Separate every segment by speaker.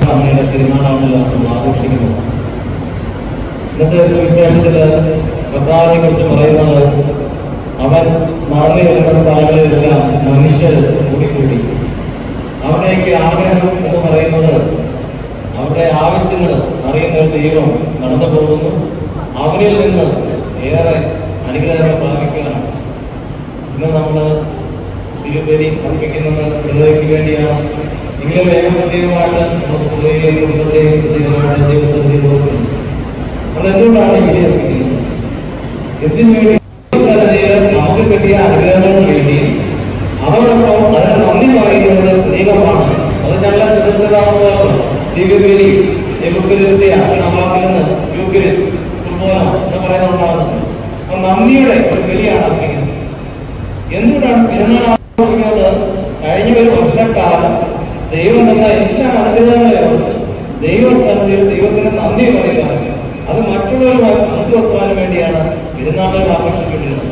Speaker 1: അമ്മയുടെ തിരുനാളാണല്ലോ നമ്മൾ ആഘോഷിക്കുന്നത്. ഇന്നത്തെ സുവിശേഷത്തില് കർത്താവിനെ കുറിച്ച് പറയുന്നത്, അവൻ നടന്നു വരുന്ന സ്ഥലങ്ങളിലെല്ലാം മനുഷ്യർ കൂടിക്കൂടി. അവിടേക്ക് ആഗ്രഹം എന്ന് പറയുന്നത് അവരുടെ ആവശ്യങ്ങൾ അറിയുന്ന ഒരു ദൈവം നടന്നു പോകുന്നു. അവരിൽ നിന്ന് ഏറെ അനുഗ്രഹങ്ങൾ പ്രാപിക്കുകയാണ്. ഇന്ന് നമ്മൾ തിരുപ്പതി അർപ്പിക്കുന്നത് ഹൃദയക്ക് വേണ്ടിയാണ്. എങ്കിലും വേഗം പ്രത്യേകമായിട്ട് നമ്മൾ സ്കൂളിലെയും കുടുംബത്തെയും പ്രത്യേകമായിട്ട് ദൈവസന്നിധി നോക്കുന്നു. നമ്മൾ എന്തുകൊണ്ടാണ് ഇങ്ങനെ അർപ്പിക്കുന്നത്? എന്തിനു വേണ്ടി? നമുക്ക് കിട്ടിയ അനുഗ്രഹങ്ങൾക്ക് വേണ്ടി. അതോടൊപ്പം അതിന് നന്ദി പറയുന്നത് പ്രതീകമാണ്. അത് ഞങ്ങളെ പ്രതിനിധാനമാണ്. ദിവ്യബലി, യൂക്കറിസ്ത്യ എന്ന വാക്കിൽ നിന്ന് യൂക്കറിസ്റ്റ് എന്ന് പറയുന്നതാണ്. അപ്പൊ നന്ദിയുടെ ഒരു ബലിയാണ് അർപ്പിക്കുന്നത്. എന്തുകൊണ്ടാണ് പെരുന്നാൾ ആഘോഷിക്കുന്നത്? കഴിഞ്ഞ ഒരു വർഷക്കാലം ദൈവം തന്ന എല്ലാ അനുഗ്രഹങ്ങളെയും ദൈവസ്ഥാനത്തിൽ ദൈവത്തിന് നന്ദി പറയുക, അത് മറ്റുള്ളവരുമായി പങ്കുവെക്കാനും വേണ്ടിയാണ് പെരുന്നാളുകൾ ആഘോഷിക്കേണ്ടത്.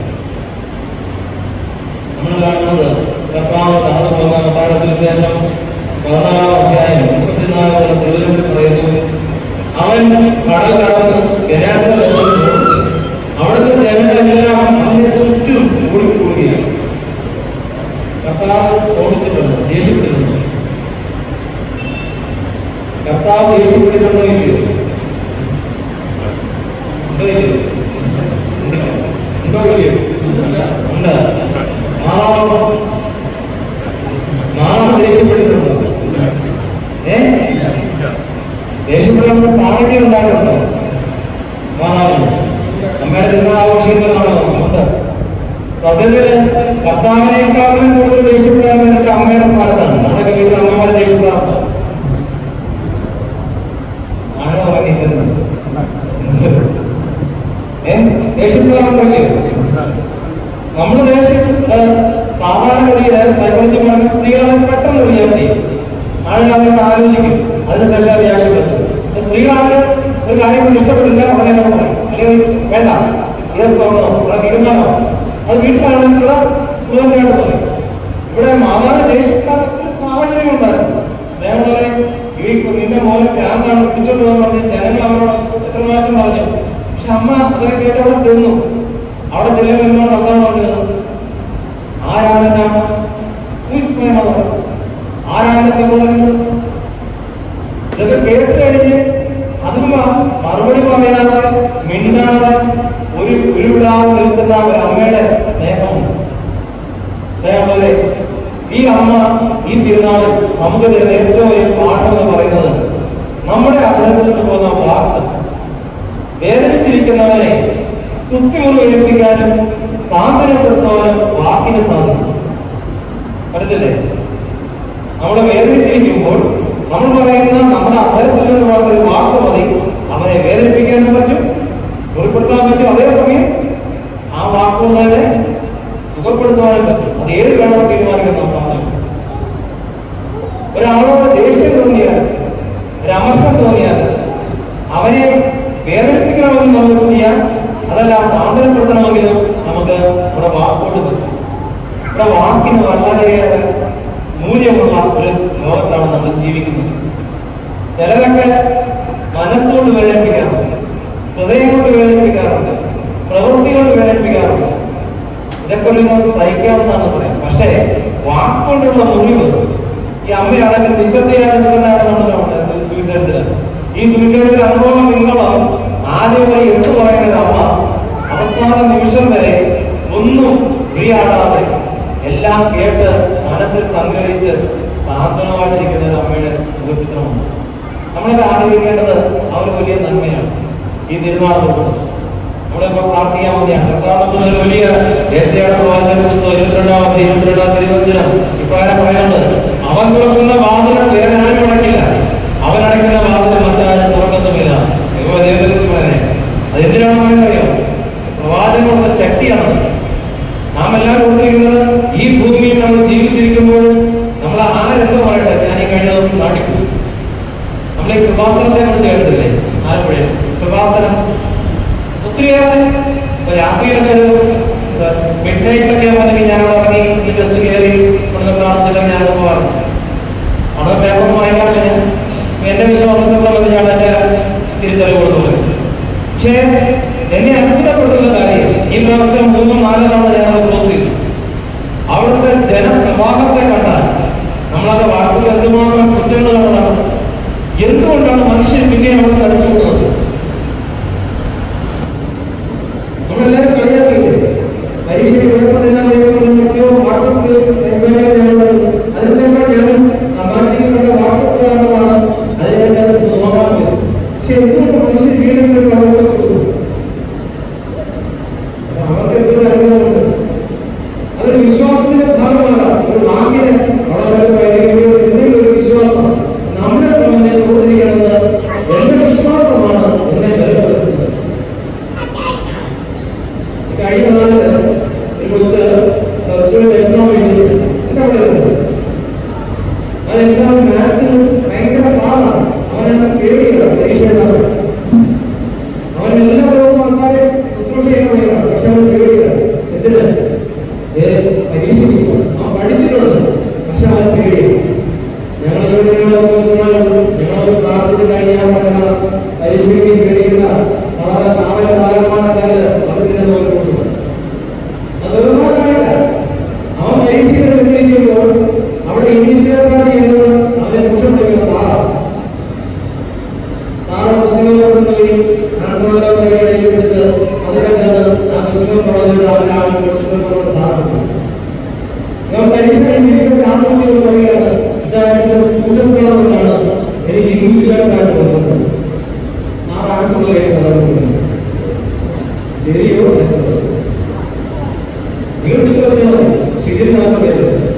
Speaker 1: നമ്മൾ കാണുന്നത് കർത്താവ് കടന്നു പോകുന്ന മത്തായിയുടെ സുവിശേഷം 14-ാം അധ്യായം 34 തിരുവചനത്തിൽ പറയുന്നു, അവൻ കടൽ കടന്ന് ഗെരാസയിൽ അവിടുത്തെ ജനങ്ങളെല്ലാം അതിനെ ചുറ്റും കൂടിക്കൂടുകയാണ്. കർത്താവ് ഓടിച്ചിട്ടുണ്ട്, ദേഷ്യപ്പെട്ടിട്ടുണ്ട്. കർത്താവ് ദേഷ്യപ്പെട്ടിട്ടുണ്ടോ ഇല്ലയോ? ഉണ്ടോ ഇല്ലയോ? ഉണ്ട്. നാളെ ദേഷ്യപ്പെട്ടിട്ടുണ്ടോ? ദേഷ്യപ്പെടാനുള്ള സാഹചര്യം ഉണ്ടാകുന്നുണ്ടോ? അമ്മയുടെ തിരുനാൾ ആഘോഷിക്കുന്നതാണോ? സത്യത്തില് കർത്താവിനേക്കാളും കൂടുതൽ ദേഷ്യപ്പെടാൻ വേണ്ടിയിട്ട് അമ്മയുടെ സ്ഥാനത്താണ്. നമ്മുടെ വീട്ടിൽ അമ്മമാരെ ദേഷ്യപ്പെടാറുണ്ട്. ആണോ പറഞ്ഞിരിക്കുന്നത്? ദേഷ്യപ്പെടാറുണ്ടല്ലേ? നമ്മൾ ദേഷ്യം സാധാരണ സൈക്കോളജി പറഞ്ഞ സ്ത്രീകളെ പെട്ടെന്ന് റിയാക്ട് ചെയ്യും. ആളുകളെ ആലോചിക്കും, അതിനുശേഷം റിയാക്ഷൻ പറ്റും. സ്ത്രീകളാണ് ഒരു കാര്യം ഇഷ്ടപ്പെട്ടില്ല ഉടനെ പറയും, അല്ലെങ്കിൽ വേണ്ട തീരുമാനമോ അത് വീട്ടിലാണെന്നുള്ള സുഖമായിട്ട് പറയും. ഇവിടെ മാതാവിന്റെ ദേഷ്യപ്പെടാൻ ഒരു സാഹചര്യം ഉണ്ടായിരുന്നു. സ്നേഹമുള്ളവരെ, ഈ നിന്റെ മോനെ ഭ്രാന്താണ് പിടിച്ചോണ്ട് പോകാൻ പറഞ്ഞ് ജനങ്ങൾ അവരോട് എത്ര പ്രാവശ്യം പറഞ്ഞു. പക്ഷെ അമ്മ അതൊക്കെ കേട്ട് അവിടെ ചെന്നു. അവിടെ ചെല്ലുമ്പോൾ എന്നോട് എന്താണ് പറഞ്ഞത്? ആരാണ് ആരാണ് സഹോദരങ്ങൾ? ഇതൊക്കെ കേട്ട് കഴിഞ്ഞ് അതിന് മറുപടി പറയാതെ മിണ്ടാതെ ഒരു ഉരുവിടാതെ നിൽക്കുന്ന ഒരു അമ്മയുടെ സ്നേഹമുണ്ട്. സ്നേഹമുള്ളവരെ, ഈ അമ്മ ഈ തിരുനാളിൽ നമുക്ക് തരുന്ന ഏറ്റവും വലിയ പാഠം എന്ന് പറയുന്നത് നമ്മുടെ അകലത്തിൽ നിന്ന് പോകുന്ന വാക്ക് വേദനിച്ചിരിക്കുന്നവരെ കുത്തിമുറിവേൽപ്പിക്കാനും സാന്ത്വനപ്പെടുത്തുവാനും വാക്കിന് സാധിക്കും. അടുത്തില്ലേ, നമ്മളെ വേദനിച്ചിരിക്കുമ്പോൾ നമ്മൾ പറയുന്ന നമ്മുടെ അകലത്തിൽ നിന്ന് പറയുന്ന ഒരു വാക്ക് മതി അവരെ വേദനിപ്പിക്കാനും പറ്റും, മുറിപ്പെടുത്താൻ പറ്റും. അതേസമയം ആ വാക്കുകളെ സുഖപ്പെടുത്തുവാനും പറ്റും. അത് ഏത് വേണമെന്ന് തീരുമാനിക്കുന്ന പറഞ്ഞു. ഒരാളോട് ദേഷ്യം തോന്നിയാൽ, ഒരു അമർഷം തോന്നിയാൽ അവനെ വേദനിപ്പിക്കണമെന്ന് നമുക്ക് ചെയ്യാം. അതല്ല സാന്ത്വനപ്പെടുത്തണമെങ്കിലും നമുക്ക് നമ്മുടെ വാക്കോട് പറ്റും. ഇവിടെ വാക്കിന് വളരെയേറെ മൂല്യമുള്ള ഒരു ലോകത്താണ് നമ്മൾ ജീവിക്കുന്നത്. ചിലരൊക്കെ മനസ്സുകൊണ്ട് വേദനിപ്പിക്കാറുണ്ട്, ഹൃദയം കൊണ്ട് വേദനിപ്പിക്കാറുണ്ട്, പ്രവൃത്തി കൊണ്ട് വേദനിപ്പിക്കാറുണ്ട്. ഇതൊക്കെ ഒരു സഹിക്കാവുന്നതാണെന്ന് പറയാം. പക്ഷേ വാക്കുകൊണ്ടുള്ള മുറിവ്, ഈ അമ്മയാണെങ്കിൽ നിശബ്ദയാണെന്നാണ് സുവിശേഷത്തില്. ഈ സുവിശേഷത്തിലെ അനുഭവം നിങ്ങളും ആദ്യമായി യെസ് പറയുന്ന അമ്മ അവസാന നിമിഷം വരെ ഒന്നും ഫ്രീയാടാതെ എല്ലാം കേട്ട് മനസ്സിൽ സംഗ്രഹിച്ച് സാന്ത്വനമായിട്ടിരിക്കുന്ന അമ്മയുടെ മുഖചിത്രമാണ്. നമ്മളൊക്കെ ആഗ്രഹിക്കേണ്ടത് അവർ വലിയ നന്മയാണ്. ഈ തിരുനാൾ ദിവസം നമ്മളിപ്പോ പ്രാർത്ഥിക്കാൻ മതിയാണ്. ഒരു വലിയ യേശയ്യായുടെ പ്രവാചകന്റെ പുസ്തകം 22-ാം ഇപ്രകാരം പറയുന്നത്, അവൻ തുറക്കുന്ന വാതിൽ വേറെ ആരും അടക്കില്ല, അവൻ അടയ്ക്കുന്ന വാതിൽ മറ്റാരും തുറക്കത്തുമില്ല. ദൈവത്തെ കുറിച്ച് പറയാൻ അതെന്തിനാണ് പറയുന്നത്? പ്രവാചകനുള്ള ശക്തിയാണ്. നാം എല്ലാം കൊടുത്തിരിക്കുന്നത് ഈ ഭൂമിയിൽ നമ്മൾ ജീവിച്ചിരിക്കുമ്പോൾ നമ്മൾ ആരെന്തോ പറയട്ടെ. ഞാൻ ഈ കഴിഞ്ഞ ദിവസം നാട്ടിൽ പോയി. നമ്മൾ ഈ കൃപാസനത്തെ കുറിച്ച് കേട്ടില്ലേ? ആലപ്പുഴ കൃപാസനം ഒത്തിരിയേറെ രാത്രിയിലൊക്കെ ഒരു മിഡ് നൈറ്റിലൊക്കെ വന്നെങ്കിൽ ഞാൻ അവിടെ ഇറങ്ങി ഈ ജസ്റ്റ് കയറി ഇവിടുന്ന് പ്രാർത്ഥിച്ചിട്ട് ഞാൻ പോകാറുണ്ട്. അവിടെ പേപ്പർ വായിക്കാറില്ല. ഞാൻ എന്റെ വിവാഹത്തെ കണ്ടാൽ നമ്മളത് വാട്സപ്പിൽ എന്തുമാത്രം കുറ്റങ്ങൾ കണ്ടതാണ്. എന്തുകൊണ്ടാണ് മനുഷ്യൻ പിന്നെ അവിടെ തടച്ചുകൊടുക്കുന്നത്? നമ്മളെല്ലാവരും കളിയാക്കിയില്ലേ? പരീക്ഷയ്ക്ക് വിളപ്പോ വാട്സപ്പിൽ അതിനേക്കാൾ ഞാൻ തമാശയുടെ വാട്സപ്പ് കാരണമാണ് അതിനെ നോക്കാൻ പറ്റും. പക്ഷെ എന്തുകൊണ്ട് മനുഷ്യൻ വീടുകളിൽ അവർക്ക് കൊടുക്കും? അവർക്ക് എന്തൊരു അനുഭവമുണ്ട്. അതൊരു വിശ്വാസത്തിന്റെ ഭാഗമാണ്. ഒരു വാക്കിന് എന്തെങ്കിലും ഒരു വിശ്വാസം നമ്മളെ സംബന്ധിച്ച് കൊടുത്തിരിക്കുന്നത് എന്റെ വിശ്വാസമാണ് എന്നെ ബലപ്പെടുത്തുന്നത്. കഴിഞ്ഞ നാളില് ഒരു കൊച്ച് പ്ലസ് ടു എക്സാം എഴുതി എന്താ പറയുന്നത്? ആ എക്സാം മാത്സിന് ഭയങ്കര പാടാണ്. അവനെ പേടിയില്ല പരീക്ഷ. അവൻ എല്ലാ ദിവസവും ആൾക്കാരെ ശുശ്രൂഷ ചെയ്യുന്നവരാണ്. പക്ഷെ അവൻ പേടിയില്ല. എന്തിന്? പരീക്ഷ അവൻ പഠിച്ചിട്ടുണ്ട്. പക്ഷെ അവൻ പേടിയില്ല. ഞങ്ങൾ പ്രാർത്ഥിച്ചു കഴിഞ്ഞാൽ പരീക്ഷയ്ക്ക് പേടിയില്ല. അവൻ പരീക്ഷയിൽ എത്തിയിരിക്കുമ്പോൾ അവിടെ ഇന്ത്യക്കാരി എന്നത് അവനെ കുഷം തയ്ക്കുന്ന സാറാണ്. സാറ് പുസ്തകങ്ങൾ കൊണ്ടുപോയി വെച്ചിട്ട് അത് കഴിഞ്ഞാൽ ആ പുസ്തകം പറഞ്ഞിട്ട് അവനാണ് പുസ്തകം പറഞ്ഞ സാറാണ്. ഞാൻ പരീക്ഷ ആത്മഹത്യ പറയുകയാണ്. ാണ് എനിക്ക് ഇംഗ്ലീഷുകാരനായിട്ട് വന്നത്. ആ ആഴ്ചയുള്ള ശരിയോ നിങ്ങൾ വിളിച്ചു പറഞ്ഞാൽ ശരിയാകുന്നത്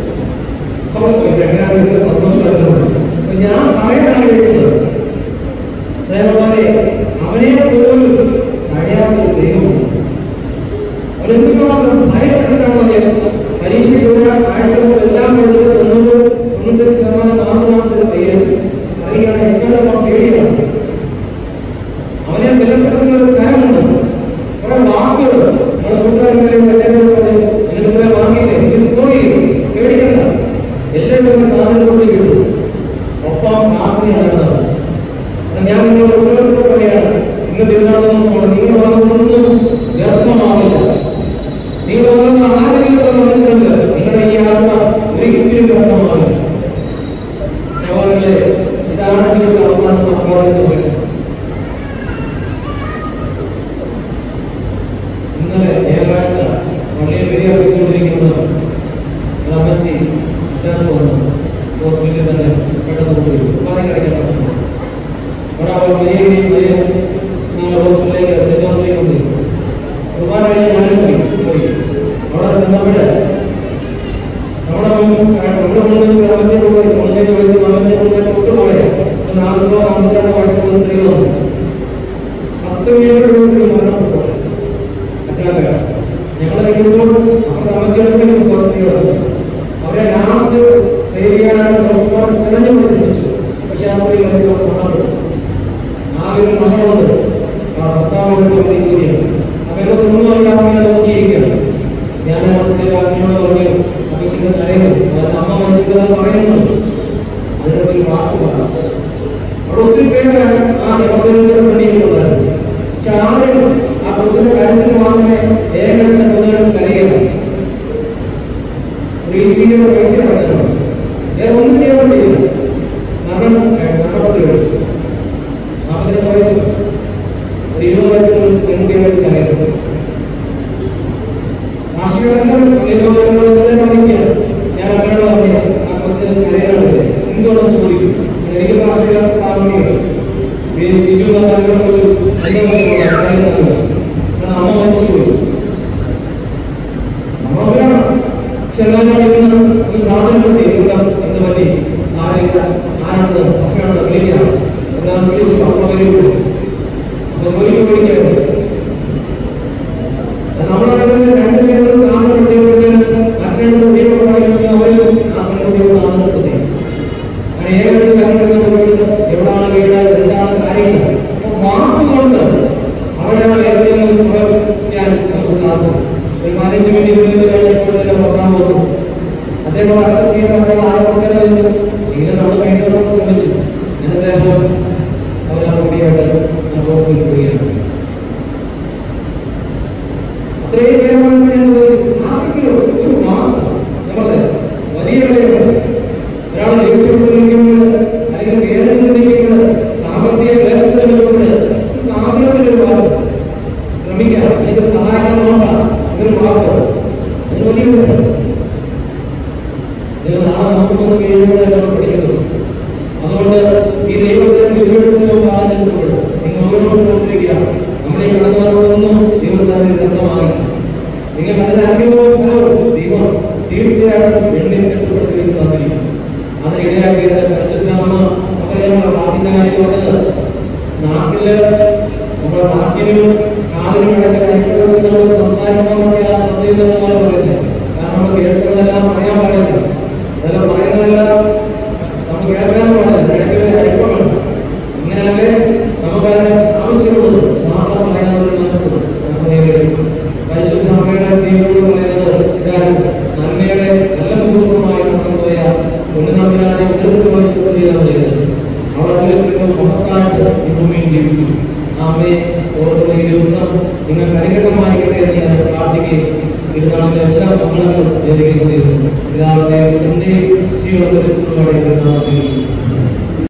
Speaker 1: സന്തോഷമായിരുന്നു. ഞാൻ പറയാനാണ് വിളിച്ചത്. സേവന്മാരെ അവനെ പോലും കഴിയാത്തൊരു ദൈവമാണ്. അവരെന്തുമാത്രം ഭയപ്പെട്ടിട്ടാണ് പരീക്ഷയ്ക്ക് ആഴ്ചകൾ എല്ലാം പഠിച്ചത് 99% മാത്രമാണ് പയ്യൻ അറിയാണ്. എക്സാം പേടിയാണ്. അവനെ ബലപ്പെടുത്തുന്ന ഒരു കാര്യമുണ്ട്. കുറെ വാക്കുകൾ നമ്മുടെ കൂട്ടുകാരെങ്കിലും കുറെ വാങ്ങിയില്ലേ പേടിക്കണ്ട. എല്ലാവരും സാധനത്തോട് കിട്ടും. ഒപ്പം പ്രാർത്ഥനയാണ്. ഞാൻ നിങ്ങളുടെ ഉത്തരവാദിത്വം പറയാണ്. ഇന്ന് പെരുന്നാൾ ദിവസമാണ്. നിങ്ങൾ വന്നതൊന്നും വ്യർത്ഥമാവില്ല. നിങ്ങൾ വന്ന ആരെങ്കിലും വന്നിട്ടുണ്ട്. നിങ്ങളുടെ ഈ ആത്മ ഒരിക്കലും വ്യർത്ഥമാവില്ല. സഹോദരങ്ങളെ, ഇതാണ് ജീവിതത്തിൽ അവസാന സംഭവം. ഇന്നലെ ഞായറാഴ്ച പള്ളിയിൽ പെരിയ വെച്ചുകൊണ്ടിരിക്കുന്നത് അമ്മച്ചി വന്നു. ഹോസ്പിറ്റലിൽ തന്നെ പെട്ടെന്ന് പോയി കഴിക്കാൻ അവിടെ അവർ ഹോസ്പിറ്റലിലേക്ക് സെന്റ് ജോസിലേക്ക് കൊണ്ടുപോയി. കുർബാന കഴിഞ്ഞ് ഞാനും പോയി. അവിടെ ചെന്നപ്പോഴ് നമ്മുടെ അമ്മച്ചയെ പോയി 15 വയസ്സിൽ അമ്മച്ചയെ കൊണ്ടുപോയ 42 വയസ്സുള്ള സ്ത്രീകൾ 10 മരണപ്പെട്ടു. അച്ഛാക്ക ഞങ്ങളെ വീടുമ്പോൾ അവരുടെ അമ്മച്ചിയുടെ സ്ത്രീകൾ അവരെ ലാസ്റ്റ് സേവ് ചെയ്യാനായിട്ട് തിരഞ്ഞു ശ്രമിച്ചു. പക്ഷെ ആ സ്ത്രീകൾ മരണപ്പെട്ടു. ആ ഒരു മരണമുണ്ട്. ഭർത്താവിനോട് കൂടിയാണ്. അവരുടെ സ്വന്തം അറിയാവുന്ന നോക്കിയിരിക്കുകയാണ്. ഞാൻ അമ്മയോട് പറഞ്ഞു അമ്മച്ചിന്റെ തലയിൽ അമ്മ മനുഷ്യർ പറയുന്നുണ്ട്. അതിന്റെ ഒരു വാക്ക് പറയാം. അവിടെ ഒത്തിരി പേരാണ് ആ എമർജൻസിയുടെ പണിയിലുണ്ടായിരുന്നു. പക്ഷെ ആരും ആ കൊച്ചിന്റെ കാര്യത്തിന് മാത്രമേ ഏകദേശ കൊന്നുകളും കരയുകയാണ്. യുടെ പൈസ പറഞ്ഞാണ്. വേറെ ഒന്നും ചെയ്യാൻ പറ്റില്ല. മരണപ്പെട്ടു. 42 വയസ്സ് ഒരു 20 വയസ്സുള്ള പെൺകുട്ടികളായിട്ട് കരയുന്നത്. സാക്ഷികളെല്ലാം കാണിക്കുകയാണ്. ഞാൻ അങ്ങനെയുള്ള പറഞ്ഞ ആ കൊച്ചു കരയാറില്ലേ എന്തുകൊണ്ടെന്ന് ചോദിക്കും. എനിക്ക് സാക്ഷികൾ പ്രാർത്ഥിക്കുക ബിജു കുറിച്ച് അമ്മ മരിച്ചുപോയി. അമ്മ ഈ സാധനം പറ്റി എന്ത് പറ്റി സാരില്ല ആരാണ് ഒക്കെയാണ് വിളിക്കുകയാണ്. എന്നാൽ വിളിച്ചു അമ്മ വരുമ്പോൾ വിളിക്കാറുണ്ട്. നമ്മളാണെങ്കിൽ 2 പേരും സാധനം കിട്ടിയപ്പോഴത്തേന് മറ്റൊരു സമീപം അവരും ആ പെൺകുട്ടിയെ സാധനം കിട്ടി. അങ്ങനെ ഏകദേശം കണ്ടുപിടിക്കുമ്പോൾ എവിടാണ് വീട് എന്താണ് കാര്യങ്ങൾ വാക്കുകൊണ്ട് അവരാണ് ഏതെങ്കിലും പ്രവർത്തിക്കാൻ നമുക്ക് സാധിച്ചു. ഒരു 15 മിനിറ്റ് കഴിഞ്ഞപ്പോൾ തന്നെ പുറത്താൻ പോകുന്നു. അദ്ദേഹം അക്സെപ്റ്റ് ചെയ്യുന്ന ആലോചിച്ചു. ഇങ്ങനെ നമ്മൾ കഴിഞ്ഞ ശ്രമിച്ചു. അതിനുശേഷം അവർ ആ കുട്ടിയായിട്ട് ഹോസ്പിറ്റലിൽ പോവുകയാണ്. അത്രയും ആരെങ്കിലും ഒരു വാക്ക് നമ്മുടെ വലിയ വിലയുണ്ട്. ഒരാൾ ദേഷ്യപ്പെട്ടിരിക്കുമ്പോൾ അല്ലെങ്കിൽ വേദന ചിന്തിക്കുമ്പോൾ സാമ്പത്തിക ക്ലേശത്തിലുണ്ട് സാധനത്തിനൊരു വാക്ക് ശ്രമിക്കാം, എനിക്ക് സഹായിക്കാൻ നോക്കാം, ഒരു വാക്ക് അത് വലിയ നാളെ നമുക്കൊന്ന് കഴിയുമ്പോഴാണ് പഠിക്കുന്നത്. അതുകൊണ്ട് ഈ ദൈവത്തിന്റെ വെല്ലുവിളിക്കുമ്പോൾ നിങ്ങൾ ഓരോന്നും പ്രവർത്തിക്കുക. നമ്മളെ കടന്നുവരുന്നതൊന്നും ദൈവസ്ഥാനത്തിൽ വ്യക്തമാകില്ല. നിങ്ങൾ അതിന് അനുഭവം ദൈവം തീർച്ചയായിട്ടും എണ്ണിൽ കെട്ടുപെടുത്തി തന്നിരിക്കും. അതിനിടയാക്കിയത് പരിശുദ്ധനാമ നമ്മുടെ നാട്ടിന്റെ കാര്യം പറഞ്ഞത് നാട്ടില് നമ്മുടെ നാട്ടിനും കാലിനും ഇടയ്ക്ക് അനുഭവിച്ച് നമ്മൾ സംസാരിക്കണമെന്നൊക്കെ ആ തത്വങ്ങൾ പറയുന്നത്. കാരണം നമ്മൾ കേൾക്കുന്നതെല്ലാം പറയാൻ പാടില്ല, അതെല്ലാം പറയുന്നതെല്ലാം നമുക്ക് കേൾക്കാനും പാടില്ല, ഇടയ്ക്ക് അയക്കണം. ഇങ്ങനെയല്ലേ നമുക്കതിന് ആവശ്യമുള്ളത് മാത്രം പറയാനുള്ള മനസ്സ് നമുക്ക് നേരിടും. പരിശുദ്ധ അമ്മയുടെ ജീവിതം പറയുന്നത് ഇതാണ്. നന്മയുടെ നല്ല മുഖമായി കടന്നുപോയ പൊന്നുനാട്ടിലാതെ ഉയർത്തി വഹിച്ച സ്ത്രീയാണ് ചെയ്യുന്നത്. അവളെ മഹത്തായിട്ട് ഈ ഭൂമിയിൽ ജീവിച്ചു. ആ അമ്മയെ ഓർക്കുന്ന ഈ ദിവസം നിങ്ങൾക്ക് അനുഗ്രഹമായിരിക്കട്ടെ എന്ന് ഞാൻ പ്രാർത്ഥിക്കുകയും തിരുനാളിന്റെ എല്ലാ മംഗളങ്ങളും നേരുകയും ചെയ്തു. പിതാവിന്റെ ജീവിതത്തിൽ